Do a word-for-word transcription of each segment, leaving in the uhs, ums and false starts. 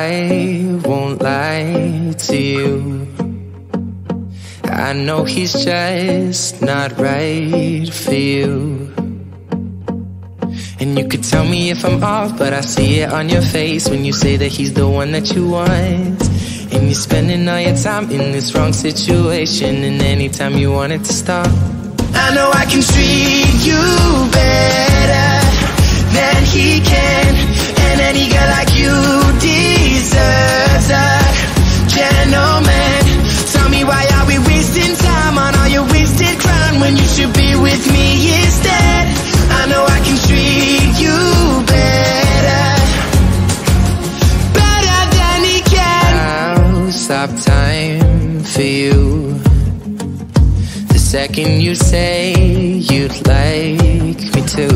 I won't lie to you. I know he's just not right for you. And you could tell me if I'm off, but I see it on your face when you say that he's the one that you want. And you're spending all your time in this wrong situation, and anytime you want it to stop. I know I can treat you better than he can, and any girl like you deserves a gentleman. Tell me, why are we wasting time on all your wasted crown when you should be with me instead? I know I can treat you better, better than he can. I'll stop time for you the second you say you'd like me to.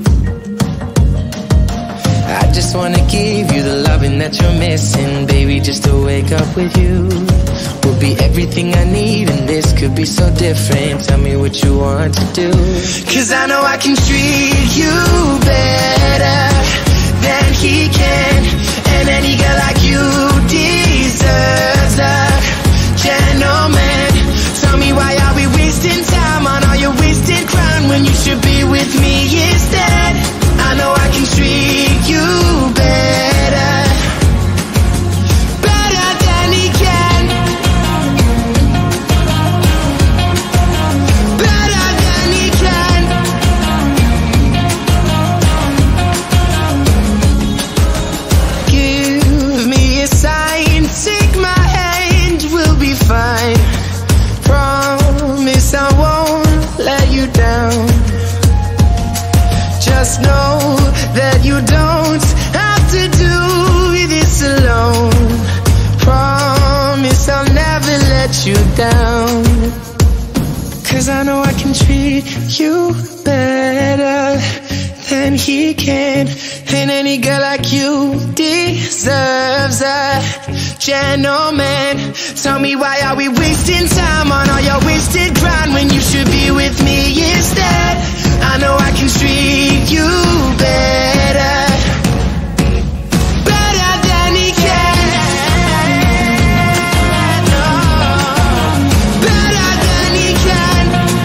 I just wanna give you the loving that you're missing, baby, just to wake up with you will be everything I need, and this could be so different. Tell me what you want to do, 'cause I know I can treat you better than he can, and any girl like you deserves a gentleman. Tell me, why are we wasting time on all your wasted crown when you should be with me instead? I know I can treat you better, better than he can, better than he can. Give me a sign, take my hand, we'll be fine. Promise I won't let you down. Just know that you don't have to do this alone. Promise I'll never let you down, 'cause I know I can treat you better than he can, and any girl like you deserves a gentleman. Tell me, why are we wasting time on all your wasted grind when you should be with me instead? I know I can treat you better, better than he can, oh, better than he can,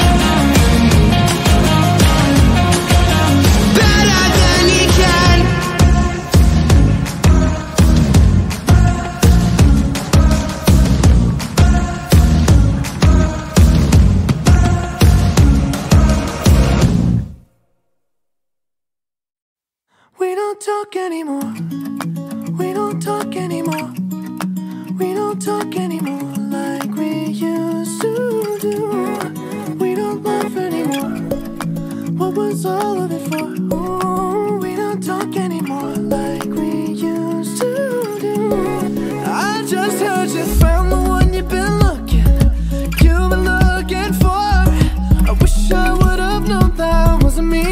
better than he can. We don't talk anymore. We don't talk anymore. We don't talk anymore like we used to do. We don't laugh anymore. What was all of it for? Ooh, we don't talk anymore like we used to do. I just heard you found the one you've been looking, you've been looking for. I wish I would have known that wasn't me.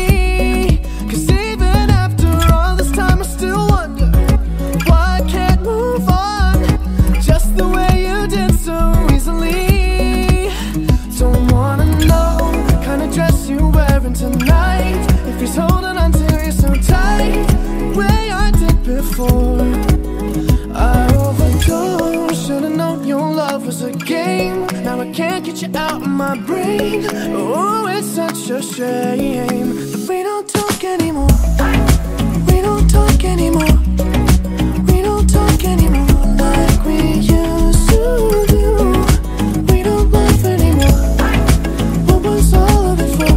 Tonight, if he's holding on to you so tight, the way I did before, I overdosed. Should've known your love was a game. Now I can't get you out of my brain. Oh, it's such a shame that we don't talk anymore. We don't talk anymore. We don't talk anymore like we used to do. We don't laugh anymore. What was all of it for?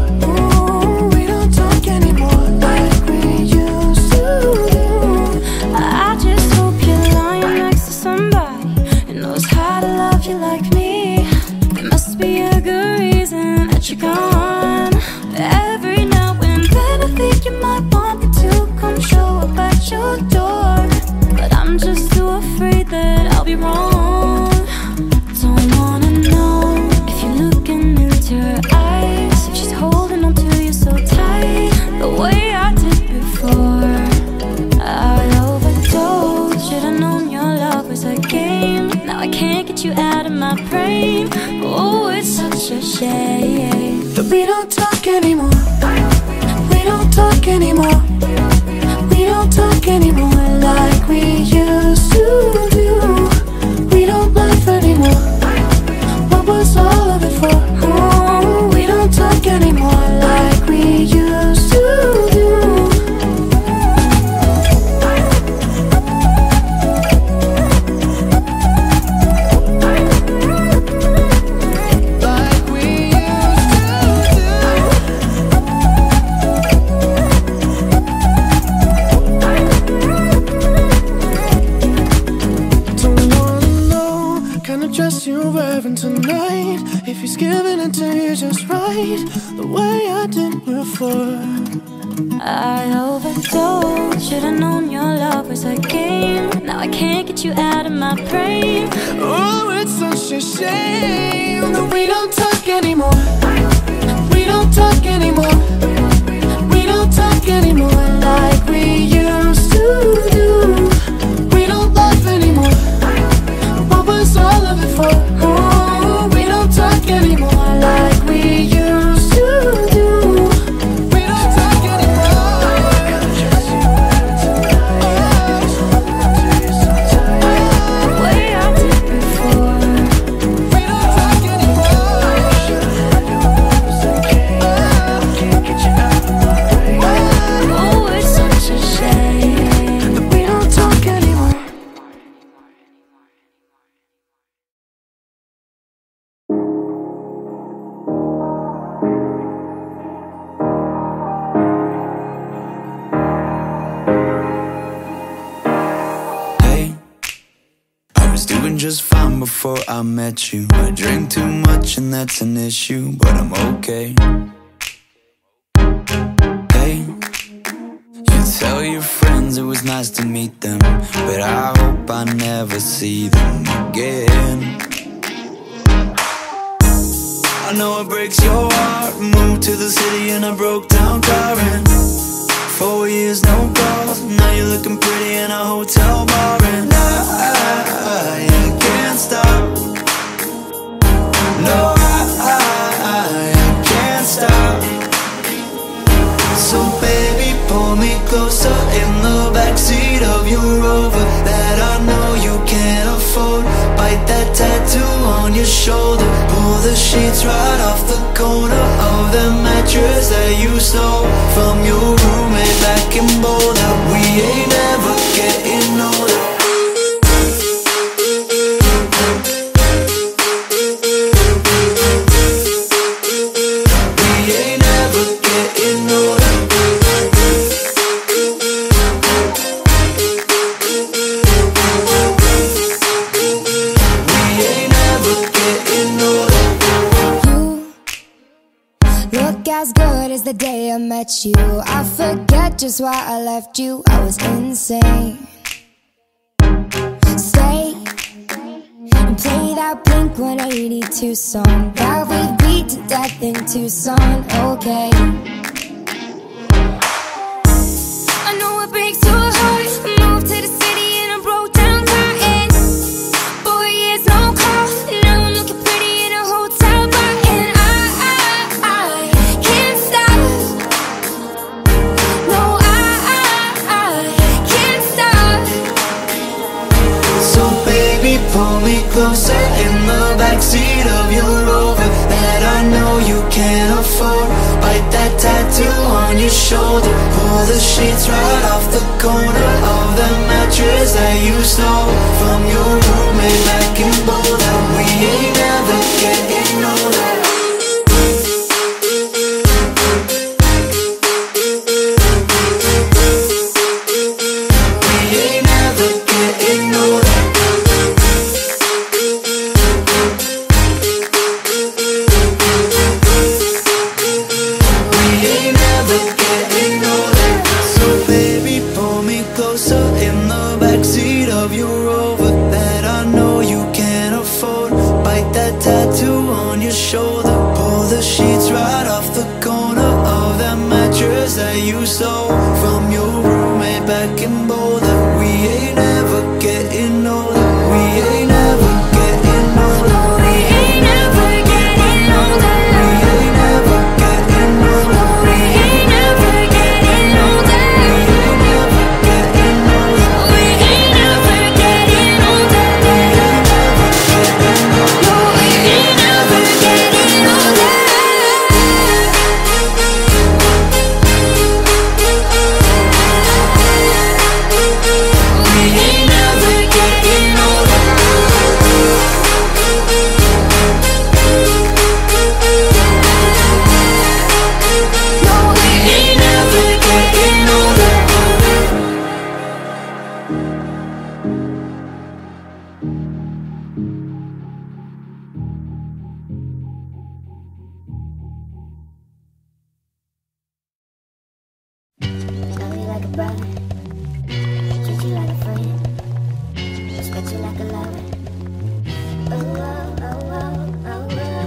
Like me, there must be a good reason that you're gone. Every now and then I think you might want me to come show up at your door, but I'm just too afraid that I'll be wrong. Don't wanna know if you're looking into her eyes, if she's holding on to you so tight, the way I did before. I overdosed. Should've known your love was a game. Now I can't get you out of my brain. Oh, it's such a shame that we don't talk anymore. We don't talk anymore. We don't talk anymore like we used to. dress you're wearing tonight, if he's giving it to you just right, the way I did before. I overdosed, should've known your love was a game. Now I can't get you out of my brain. Oh, it's such a shame that we don't talk anymore. We don't talk anymore. We don't talk anymore like we used to do. We don't love anymore. What was all of it for? Oh, we don't talk anymore like we used to do. We don't talk anymore. The way I did before. We don't talk anymore. Can't get you out of my way. Oh, it's such a shame that we don't talk anymore. Hey, I was doing just fine before I met you. I drink too much and that's an issue, but I'm okay. Hey, you tell your friends it was nice to meet them, but I hope I never see them again. I know it breaks your heart. Moved to the city and I broke down crying. Four years, no calls. Now you're looking pretty in a hotel bar, and I, I, I can't stop. No, I, I, I can't stop. So baby, pull me closer in the backseat of your Rover that I know you can't afford. Bite that tattoo on your shoulder. Pull the sheets right off the corner of the mattress that you stole from your roommate back in Boulder. We ain't ever getting older. We ain't ever getting older. We ain't ever getting older. You look as good as the day I met you. I forget just why I left you. I was insane. Stay and play that Blink one eighty-two song that we beat to death in Tucson. Okay, I know it breaks your heart. Moved to the city and I broke down crying. Four years, no call. Now I'm looking pretty in a hotel bar, and I, I, I can't stop. No, I, I, I can't stop. So baby, pull me closer in the backseat of your Rover that I know you can't afford. Bite that tattoo on your shoulder. Pull the sheets right off the corner of the mattress that you stole from your roommate back in Boulder. We ain't never getting older. We ain't never getting older. We ain't never getting older. So baby, pull me closer in the backseat of your Rover that I know you can't afford. Bite that tattoo on your shoulder. Pull the sheets right off the corner of that mattress that you stole from your roommate back in Boulder. We ain't ever getting older. We ain't ever getting older. We ain't never getting older. We ain't never getting older. We ain't never getting older. We ain't never getting older. We ain't never getting older. No, we ain't never getting older.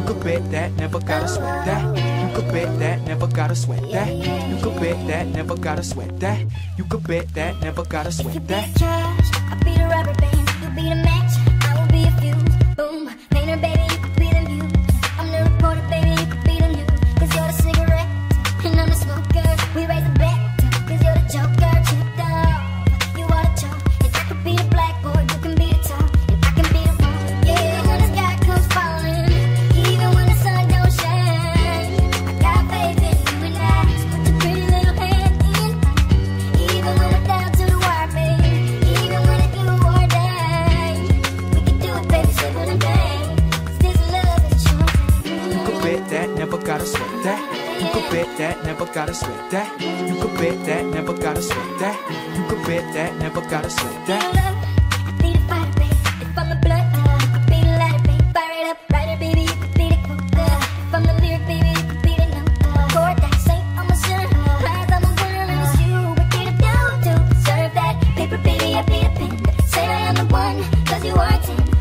could bet that, never gotta sweat that. You could bet that, never gotta sweat that. You could bet that, never gotta sweat that. You could bet that, never gotta sweat that. If you be the trash, I'll be the rubber band. You be the match, I will be a fuse. Boom, painter baby, you could be the muse. I'm the reporter baby, you could be the news. Cause you're the cigarette, and I'm the smoker. We raise a bet, cause you're the joker. Chipped off, you are the choke. And I could be the blackboard, you can be the top. And I can be the one, yeah, when the sky comes falling. Even when the sun don't shine, I got faith in you and I. So put your pretty little hand in. Even when we're down to the wire, baby. Even when it's you or die, we can do it, baby, simple and plain. Cause this love is chosen. You could bet that, never gotta sweat that. You could bet that, never gotta sweat that. You could bet that, never gotta sweat that. You could bet that, never gotta sweat that. I be the fighter, baby. If I'm the blood, you could be the lighter, baby. Fire it up, writer, baby. You could be the quote. If I'm the lyric, baby, you could be the note. Chord that saint, I'm a sinner. Rise, I'm a winner, and it's you. We get it down to serve that paper, baby. I be the pen. Say I am the one, cause you are ten.